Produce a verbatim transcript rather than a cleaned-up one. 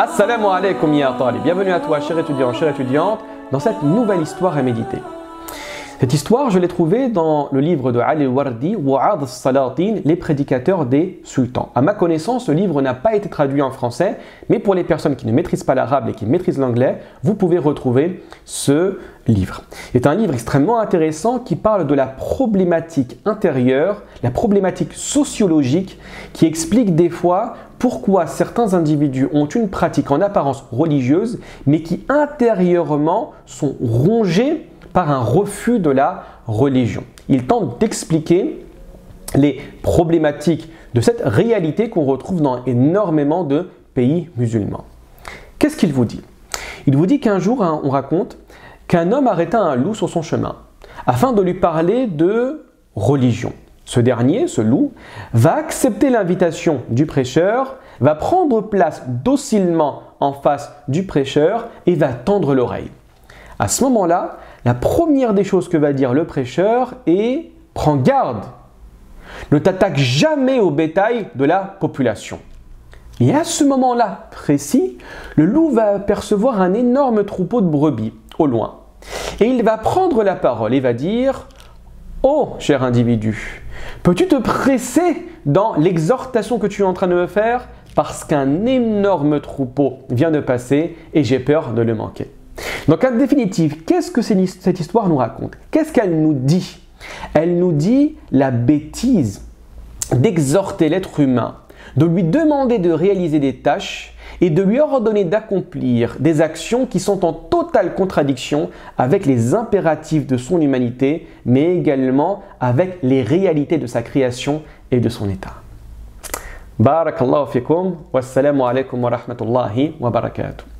Assalamu alaikum ya talib. Bienvenue à toi, cher étudiant, chère étudiante, dans cette nouvelle histoire à méditer. Cette histoire, je l'ai trouvée dans le livre de Ali Wardi, Wa'ad as-Salatin, les prédicateurs des sultans. À ma connaissance, le livre n'a pas été traduit en français, mais pour les personnes qui ne maîtrisent pas l'arabe et qui maîtrisent l'anglais, vous pouvez retrouver ce livre. C'est un livre extrêmement intéressant qui parle de la problématique intérieure, la problématique sociologique, qui explique des fois pourquoi certains individus ont une pratique en apparence religieuse, mais qui intérieurement sont rongés par un refus de la religion. Il tente d'expliquer les problématiques de cette réalité qu'on retrouve dans énormément de pays musulmans. Qu'est-ce qu'il vous dit? Il vous dit qu'un jour, hein, on raconte qu'un homme arrêta un loup sur son chemin afin de lui parler de religion. Ce dernier, ce loup, va accepter l'invitation du prêcheur, va prendre place docilement en face du prêcheur et va tendre l'oreille. À ce moment-là, la première des choses que va dire le prêcheur est « Prends garde, ne t'attaque jamais au bétail de la population ». Et à ce moment-là précis, le loup va apercevoir un énorme troupeau de brebis au loin. Et il va prendre la parole et va dire « Oh, cher individu, peux-tu te presser dans l'exhortation que tu es en train de me faire parce qu'un énorme troupeau vient de passer et j'ai peur de le manquer ». Donc en définitive, qu'est-ce que cette histoire nous raconte? Qu'est-ce qu'elle nous dit? Elle nous dit la bêtise d'exhorter l'être humain, de lui demander de réaliser des tâches et de lui ordonner d'accomplir des actions qui sont en totale contradiction avec les impératifs de son humanité, mais également avec les réalités de sa création et de son état. Barakallahu fikum, wassalamu alaikum wa rahmatullahi wa barakatuh.